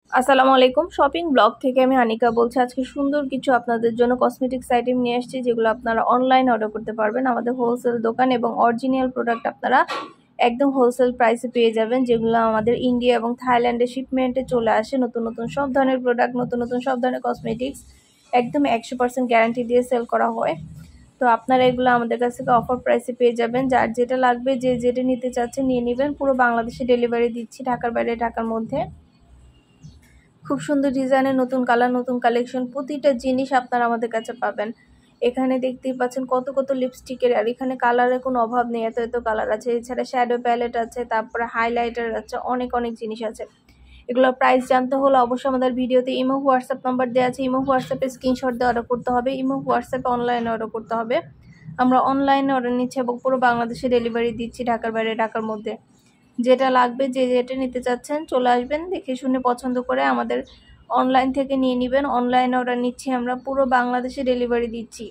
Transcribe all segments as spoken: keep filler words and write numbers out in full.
আসসালামু আলাইকুম shopping blog থেকে আমি আনিকা বলছি। আজকে সুন্দর কিছু আপনাদের জন্য কসমেটিক্স আইটেম নিয়ে আসছি, যেগুলো আপনারা অনলাইন অর্ডার করতে পারবেন। আমাদের হোলসেল দোকান এবং অরিজিনাল প্রোডাক্ট আপনারা একদম হোলসেল প্রাইসে পেয়ে যাবেন, যেগুলো আমাদের ইন্ডিয়া এবং থাইল্যান্ডে শিপমেন্টে চলে আসে। নতুন নতুন সব ধরনের প্রোডাক্ট, নতুন নতুন সব ধরনের কসমেটিক্স একদম একশো পার্সেন্ট গ্যারান্টি দিয়ে সেল করা হয়। তো আপনারা এগুলো আমাদের কাছ থেকে অফার প্রাইসে পেয়ে যাবেন। যার যেটা লাগবে, যে যেটা নিতে চাচ্ছেন নিয়ে নেবেন। পুরো বাংলাদেশে ডেলিভারি দিচ্ছি, ঢাকার বাইরে ঢাকার মধ্যে। খুব সুন্দর ডিজাইনের নতুন কালার, নতুন কালেকশন, প্রতিটা জিনিস আপনারা আমাদের কাছে পাবেন। এখানে দেখতেই পাচ্ছেন কত কত লিপস্টিকের, আর এখানে কালারের কোনো অভাব নেই, এত এত কালার আছে। এছাড়া শ্যাডো প্যালেট আছে, তারপরে হাইলাইটার আছে, অনেক অনেক জিনিস আছে। এগুলোর প্রাইস জানতে হলে অবশ্যই আমাদের ভিডিওতে ইমো হোয়াটসঅ্যাপ নাম্বার দেওয়া আছে। ইমো হোয়াটসঅ্যাপে স্ক্রিনশট দিয়ে অর্ডার করতে হবে। ইমো হোয়াটসঅ্যাপে অনলাইনে অর্ডার করতে হবে। আমরা অনলাইনে অর্ডার নিচ্ছি এবং পুরো বাংলাদেশে ডেলিভারি দিচ্ছি, ঢাকার বাইরে ঢাকার মধ্যে। যেটা লাগবে, যে যেটা নিতে চাচ্ছেন চলে আসবেন, দেখে শুনে পছন্দ করে আমাদের অনলাইন থেকে নিয়ে নেবেন। অনলাইনে অর্ডার নিচ্ছি আমরা, পুরো বাংলাদেশে ডেলিভারি দিচ্ছি।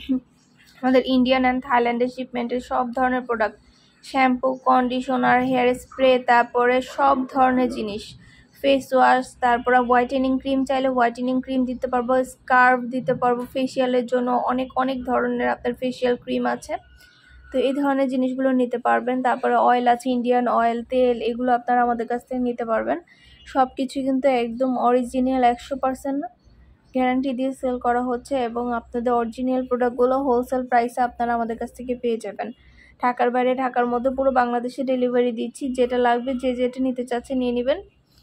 আমাদের ইন্ডিয়ান অ্যান্ড থাইল্যান্ডের শিপমেন্টের সব ধরনের product, shampoo, conditioner, hair spray, তারপরে সব ধরনের জিনিস, ফেস ওয়াশ, তারপরে হোয়াইটেনিং ক্রিম চাইলে হোয়াইটেনিং ক্রিম দিতে পারবো, স্কার্ফ দিতে পারবো, ফেসিয়ালের জন্য অনেক অনেক ধরনের আপনার ফেসিয়াল ক্রিম আছে। তো এই ধরনের জিনিসগুলো নিতে পারবেন। তারপরে অয়েল আছে, ইন্ডিয়ান অয়েল, তেল, এগুলো আপনারা আমাদের কাছ থেকে নিতে পারবেন। সব কিছু কিন্তু একদম অরিজিনাল একশো পার্সেন্ট গ্যারান্টি দিয়ে সেল করা হচ্ছে, এবং আপনাদের অরিজিনাল প্রোডাক্টগুলো হোলসেল প্রাইসে আপনারা আমাদের কাছ থেকে পেয়ে যাবেন। ঢাকার বাইরে ঢাকার মধ্যে পুরো বাংলাদেশে ডেলিভারি দিচ্ছি। যেটা লাগবে, যে যেটা নিতে চাচ্ছে নিয়ে নেবেন।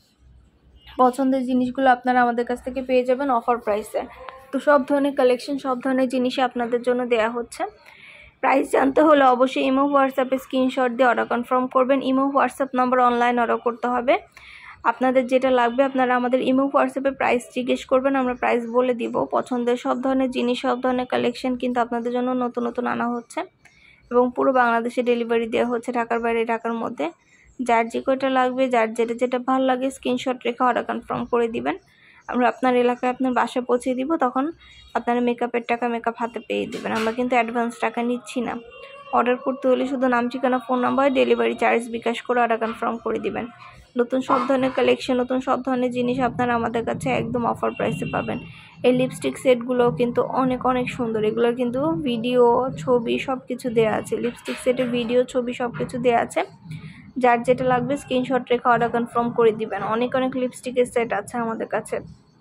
পছন্দের জিনিসগুলো আপনারা আমাদের কাছ থেকে পেয়ে যাবেন অফার প্রাইসে। তো সব ধরনের কালেকশন, সব ধরনের জিনিসই আপনাদের জন্য দেয়া হচ্ছে। প্রাইস জানতে হলে অবশ্যই ইমো হোয়াটসঅ্যাপে স্ক্রিনশট দিয়ে অর্ডার কনফার্ম করবেন। Imo WhatsApp number online order করতে হবে। আপনাদের যেটা লাগবে আপনারা আমাদের ইমো হোয়াটসঅ্যাপে প্রাইস জিজ্ঞেস করবেন, আমরা প্রাইস বলে দিব। পছন্দের সব ধরনের জিনিস, সব ধরনের কালেকশন কিন্তু আপনাদের জন্য নতুন নতুন আনা হচ্ছে, এবং পুরো বাংলাদেশে ডেলিভারি দেওয়া হচ্ছে, ঢাকার বাইরে ঢাকার মধ্যে। যার যে কয়টা লাগবে, যার যেটা যেটা ভালো লাগে স্ক্রিনশট রেখে অর্ডার কনফার্ম করে দিবেন। আমরা আপনার এলাকায় আপনার বাসায় পৌঁছে দিব, তখন আপনারা মেকআপের টাকা মেকআপ হাতে পেয়ে দেবেন। আমরা কিন্তু অ্যাডভান্স টাকা নিচ্ছি না। অর্ডার করতে হলে শুধু নাম, ঠিকানা, phone number, delivery charge bKash করে অর্ডার কনফার্ম করে দিবেন। নতুন সব ধরনের কালেকশন, নতুন সব ধরনের জিনিস আপনারা আমাদের কাছে একদম অফার প্রাইসে পাবেন। এই লিপস্টিক সেটগুলো কিন্তু অনেক অনেক সুন্দর। এগুলোর কিন্তু ভিডিও, ছবি সব কিছু দেওয়া আছে। লিপস্টিক সেটের ভিডিও, ছবি সব কিছু দেওয়া আছে। যার যেটা লাগবে স্ক্রিনশট রেখে অর্ডার কনফার্ম করে দিবেন। অনেক অনেক লিপস্টিকের সেট আছে আমাদের কাছে,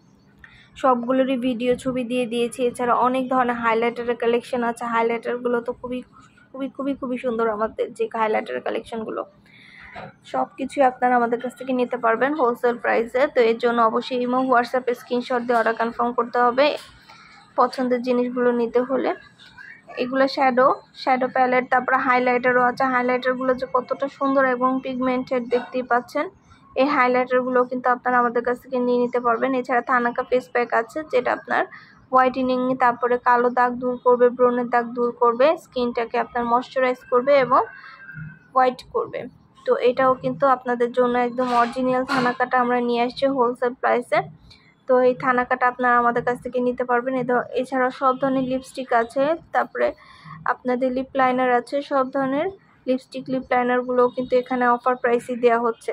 সবগুলোরই ভিডিও, ছবি দিয়ে দিয়েছি। এছাড়া অনেক ধরনের হাইলাইটারের কালেকশন আছে। হাইলাইটারগুলো তো খুবই খুবই খুবই খুবই সুন্দর। আমাদের যে হাইলাইটারের কালেকশনগুলো সব কিছুই আপনারা আমাদের কাছ থেকে নিতে পারবেন হোলসেল প্রাইসে। তো এর জন্য অবশ্যই ইমো হোয়াটসঅ্যাপে স্ক্রিনশট দিয়ে অর্ডার কনফার্ম করতে হবে পছন্দের জিনিসগুলো নিতে হলে। এগুলো শ্যাডো শ্যাডো প্যালেট, তারপরে হাইলাইটারও আছে। হাইলাইটারগুলো যে কতটা সুন্দর এবং পিগমেন্টেড দেখতেই পাচ্ছেন। এই হাইলাইটারগুলো কিন্তু আপনারা আমাদের কাছ থেকে নিয়ে নিতে পারবেন। এছাড়া থানাকা ফেস প্যাক আছে, যেটা আপনার হোয়াইটেনিং, তারপরে কালো দাগ দূর করবে, ব্রণের দাগ দূর করবে, স্কিনটাকে আপনার ময়শ্চারাইজ করবে এবং হোয়াইট করবে। তো এটাও কিন্তু আপনাদের জন্য একদম অরিজিনাল থানাকাটা আমরা নিয়ে আসছি হোলসেল প্রাইসে। তো এই থানাকাটা আপনারা আমাদের কাছ থেকে নিতে পারবেন। এছাড়াও সব ধরনের লিপস্টিক আছে, তারপরে আপনাদের লিপ লাইনার আছে। সব ধরনের লিপস্টিক, লিপ লাইনারগুলোও কিন্তু এখানে অফার প্রাইসে দেওয়া হচ্ছে।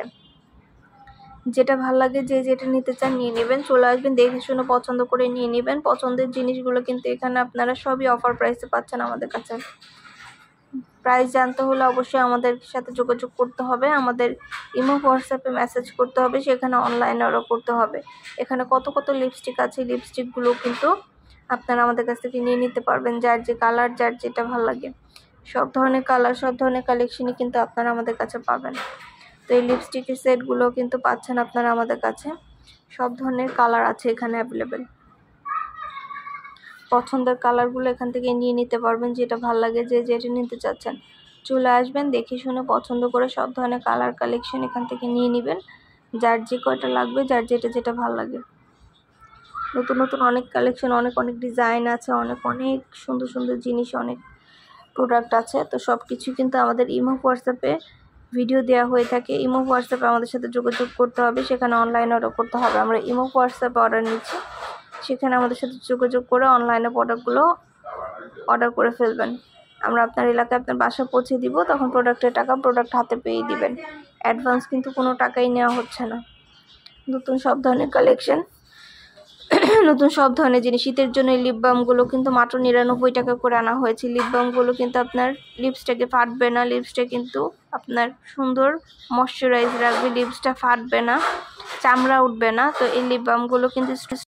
যেটা ভালো লাগে, যে যেটা নিতে চান নিয়ে নেবেন। চলে আসবেন, দেখে শুনে পছন্দ করে নিয়ে নেবেন। পছন্দের জিনিসগুলো কিন্তু এখানে আপনারা সবই অফার প্রাইসে পাচ্ছেন আমাদের কাছে। প্রাইস জানতে হলে অবশ্যই আমাদের সাথে যোগাযোগ করতে হবে। আমাদের ইমো হোয়াটসঅ্যাপে মেসেজ করতে হবে, সেখানে অনলাইনে অর্ডার করতে হবে। এখানে কত কত লিপস্টিক আছে, লিপস্টিকগুলো কিন্তু আপনারা আমাদের কাছ থেকে নিয়ে নিতে পারবেন। যার যে কালার, যার যেটা ভালো লাগে, সব ধরনের কালার, সব ধরনের কালেকশনই কিন্তু আপনারা আমাদের কাছে পাবেন। তো এই লিপস্টিকের সেটগুলো কিন্তু পাচ্ছেন আপনারা আমাদের কাছে। সব ধরনের কালার আছে এখানে অ্যাভেলেবেল। পছন্দের কালারগুলো এখান থেকে নিয়ে নিতে পারবেন, যেটা ভালো লাগে, যে যেটা নিতে চাচ্ছেন চলে আসবেন, দেখে শুনে পছন্দ করে সব ধরনের কালার কালেকশন এখান থেকে নিয়ে নেবেন। যার যে কয়টা লাগবে, যার যেটা যেটা ভালো লাগে। নতুন নতুন অনেক কালেকশন, অনেক অনেক ডিজাইন আছে, অনেক অনেক সুন্দর সুন্দর জিনিস, অনেক প্রোডাক্ট আছে। তো সব কিছু কিন্তু আমাদের ইমো হোয়াটসঅ্যাপে ভিডিও দেওয়া হয়ে থাকে। ইমো হোয়াটসঅ্যাপে আমাদের সাথে যোগাযোগ করতে হবে, সেখানে অনলাইন অর্ডার করতে হবে। আমরা ইমো হোয়াটসঅ্যাপে অর্ডার নিচ্ছি, সেখানে আমাদের সাথে যোগাযোগ করে অনলাইনে প্রোডাক্টগুলো অর্ডার করে ফেলবেন। আমরা আপনার এলাকায় আপনার বাসা পৌঁছে দিব, তখন প্রোডাক্টের টাকা প্রোডাক্ট হাতে পেয়ে দিবেন। অ্যাডভান্স কিন্তু কোনো টাকাই নেওয়া হচ্ছে না। নতুন সব ধরনের কালেকশন, নতুন সব ধরনের জিনিস। শীতের জন্য এই লিপ বামগুলো কিন্তু মাত্র নিরানব্বই টাকা করে আনা হয়েছে। লিপ বামগুলো কিন্তু আপনার লিপসটাকে ফাটবে না, লিপসটা কিন্তু আপনার সুন্দর ময়শ্চারাইজ রাখবে, লিপসটা ফাটবে না, চামড়া উঠবে না। তো এই লিপ বামগুলো কিন্তু